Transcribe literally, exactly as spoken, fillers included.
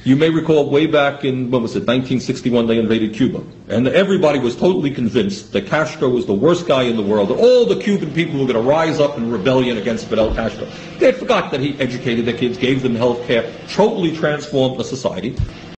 You may recall way back in, when was it, nineteen sixty-one, they invaded Cuba. And everybody was totally convinced that Castro was the worst guy in the world, that all the Cuban people were going to rise up in rebellion against Fidel Castro. They had forgot that he educated their kids, gave them health care, totally transformed the society.